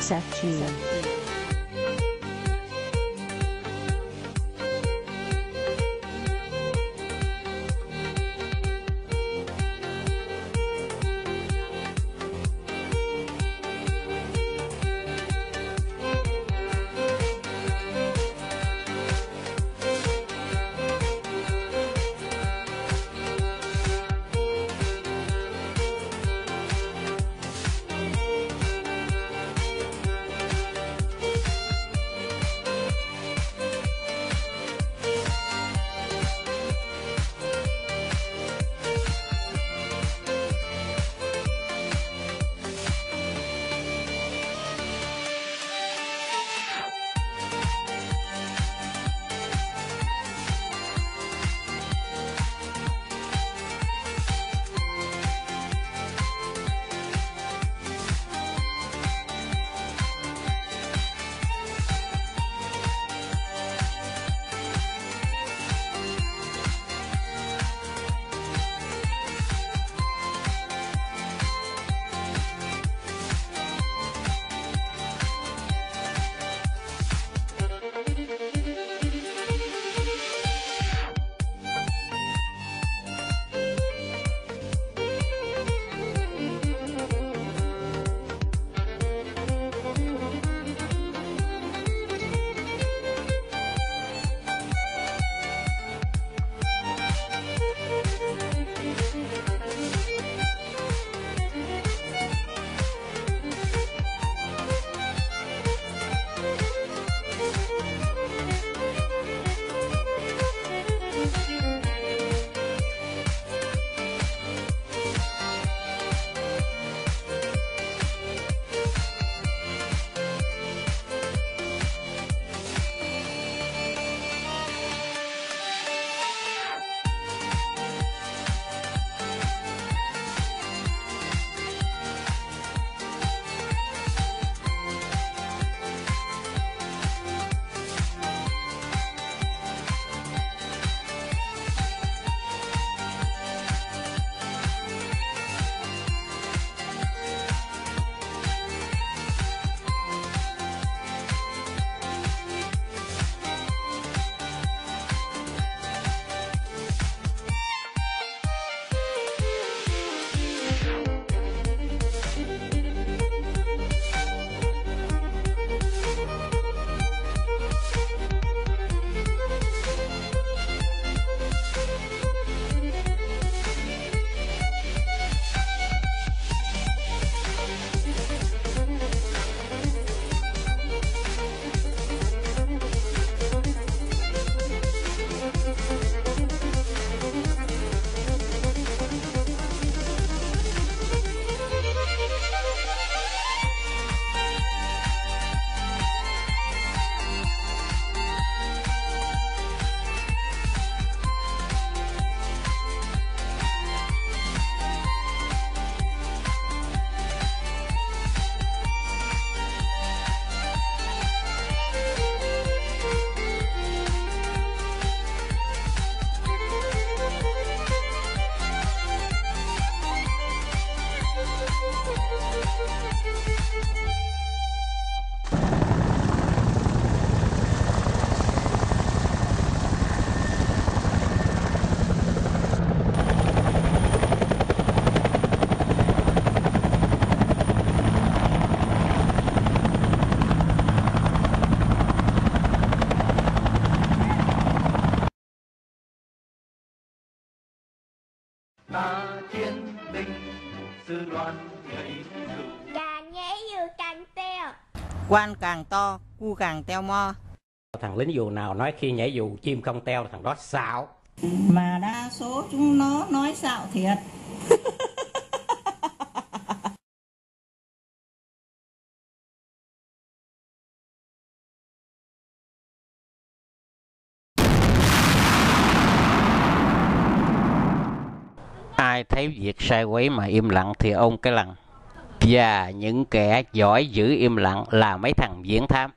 Satu. ta chiến binh sư đoàn nhảy dù Càng nhảy dù càng teo. Quan càng to, cu càng teo mo. Thằng lính dù nào nói khi nhảy dù chim không teo, thằng đó xạo. Mà đa số chúng nó nói xạo thiệt. Ai thấy việc sai quấy mà im lặng thì ôm cái lằng. Và những kẻ giỏi giữ im lặng là mấy thằng viễn thám.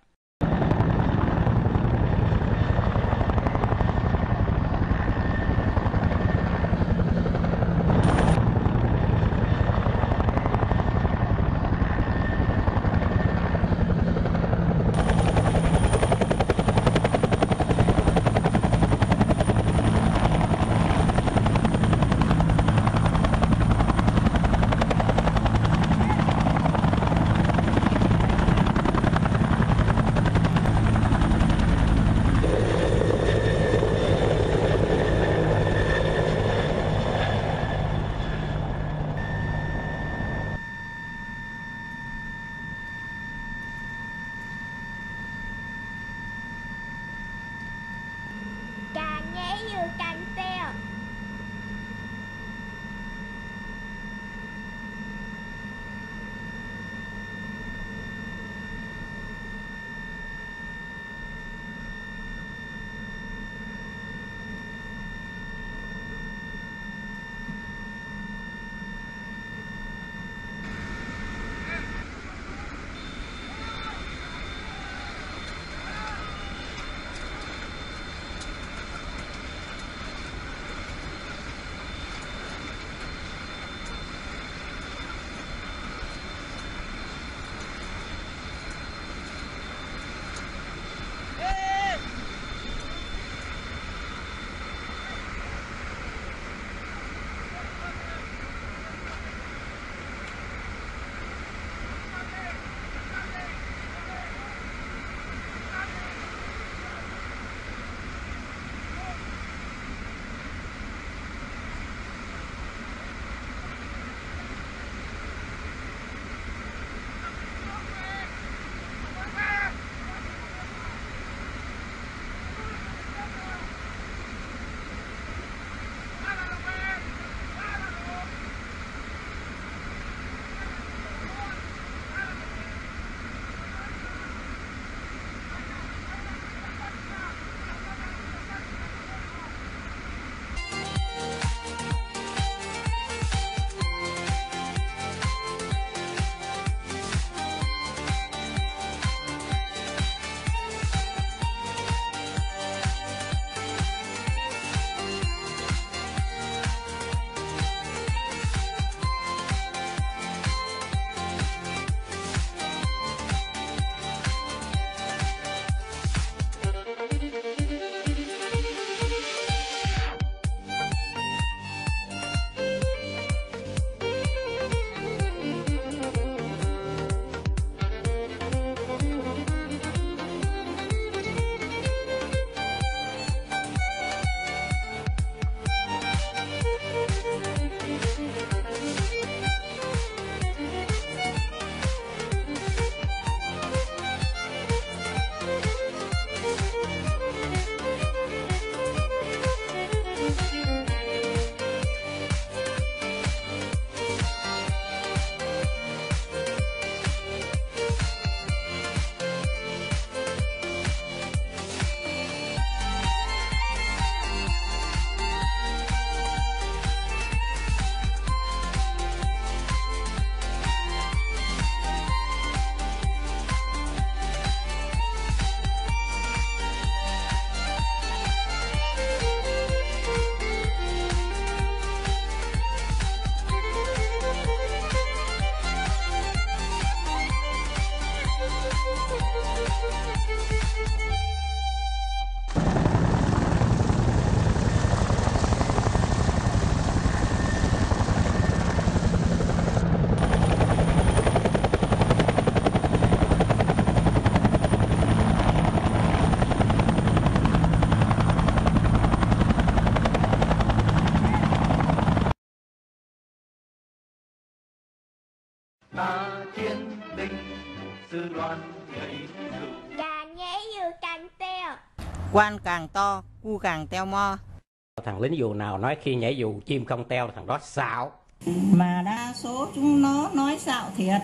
ta chiến binh sư đoàn nhảy dù. Càng nhảy dù càng teo. Quan càng to, cu càng teo mo. Thằng lính dù nào nói khi nhảy dù chim không teo, thằng đó xạo. Mà đa số chúng nó nói xạo thiệt.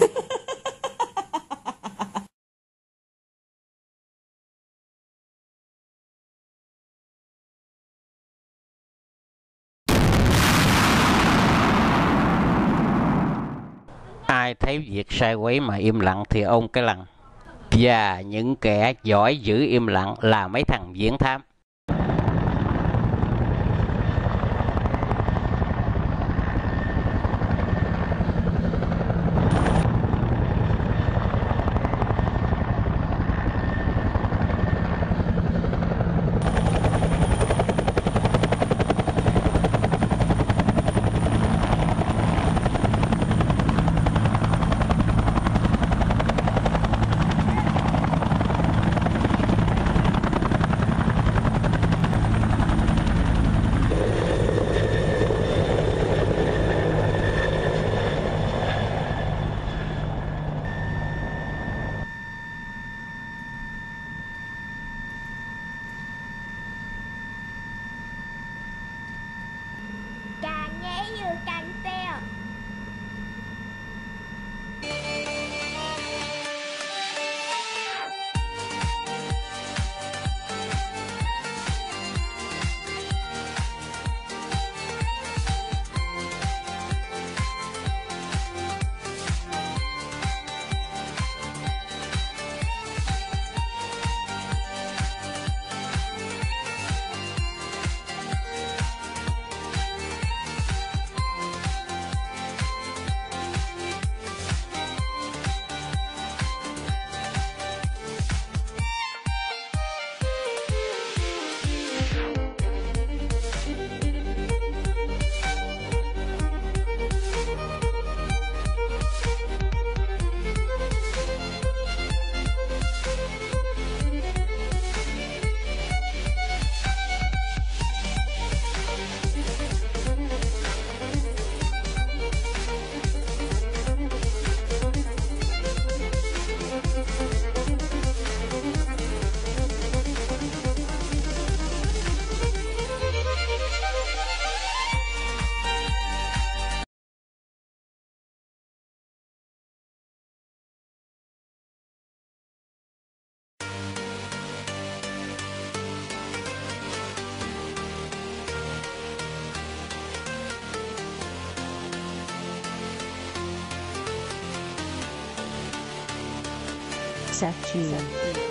Ai thấy việc sai quấy mà im lặng thì ôm cái lằng. Và những kẻ giỏi giữ im lặng là mấy thằng viễn thám. Càng nhảy dù càng teo. Satu.